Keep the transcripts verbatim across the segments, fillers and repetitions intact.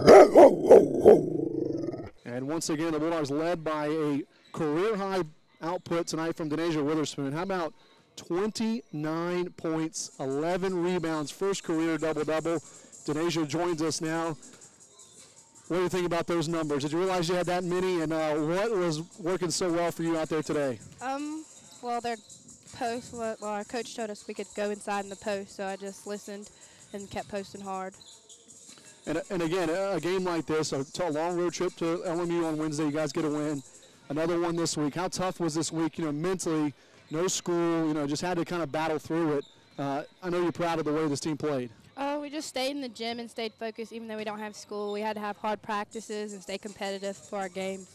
And once again, the Bulldogs led by a career-high output tonight from Danasia Witherspoon. How about twenty-nine points, eleven rebounds, first career double-double. Danasia joins us now. What do you think about those numbers? Did you realize you had that many, and uh, what was working so well for you out there today? Um, well, their post, well, our coach told us we could go inside in the post, so I just listened and kept posting hard. And, and again, a game like this, a, a long road trip to L M U on Wednesday, you guys get a win. Another one this week. How tough was this week, you know, mentally, no school, you know, just had to kind of battle through it. Uh, I know you're proud of the way this team played. Oh, we just stayed in the gym and stayed focused even though we don't have school. We had to have hard practices and stay competitive for our games.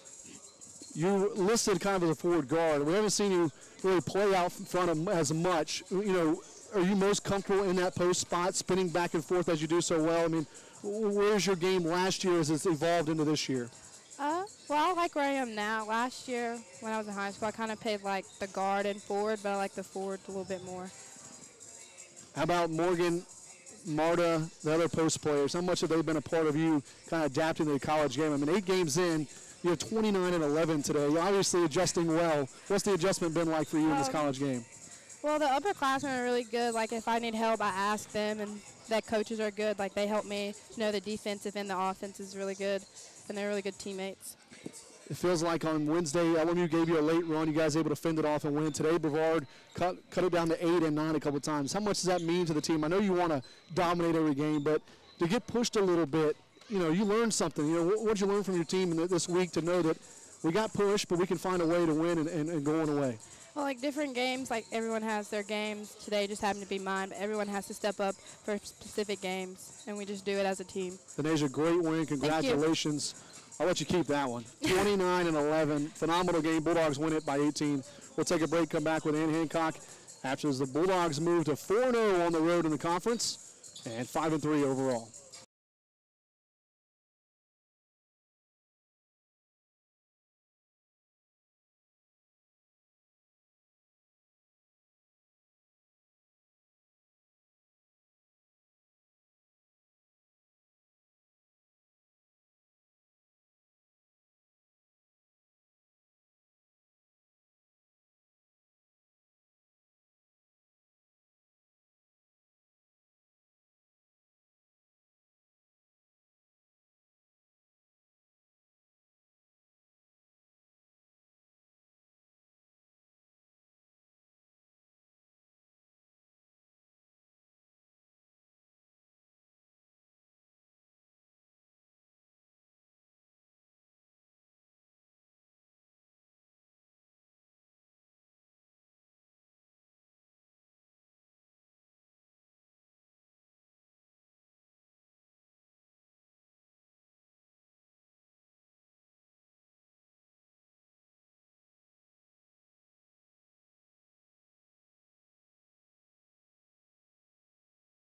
You listed kind of as a forward guard. We haven't seen you really play out in front of as much. You know, are you most comfortable in that post spot, spinning back and forth as you do so well? I mean, where's your game last year as it's evolved into this year? Uh, well, I like where I am now. Last year when I was in high school, I kind of played like the guard and forward, but I like the forward a little bit more. How about Morgan, Marta, the other post players? How much have they been a part of you kind of adapting to the college game? I mean, eight games in, you have twenty-nine and eleven today. You're obviously adjusting well. What's the adjustment been like for you um, in this college game? Well, the upperclassmen are really good. Like, if I need help, I ask them, and that coaches are good. Like, they help me know the defensive and the offense is really good, and they're really good teammates. It feels like on Wednesday, L M U gave you a late run. You guys able to fend it off and win. Today, Brevard cut, cut it down to eight and nine a couple times. How much does that mean to the team? I know you want to dominate every game, but to get pushed a little bit, you know, you learned something. You know, what did you learn from your team in this week to know that we got pushed, but we can find a way to win and, and, and go on away? Well, like different games, like everyone has their games. Today just happened to be mine, but everyone has to step up for specific games, and we just do it as a team. Danasia, great win. Congratulations. I'll let you keep that one. twenty-nine and eleven, phenomenal game. Bulldogs win it by eighteen. We'll take a break, come back with Ann Hancock after the Bulldogs move to four and oh on the road in the conference and five and three overall.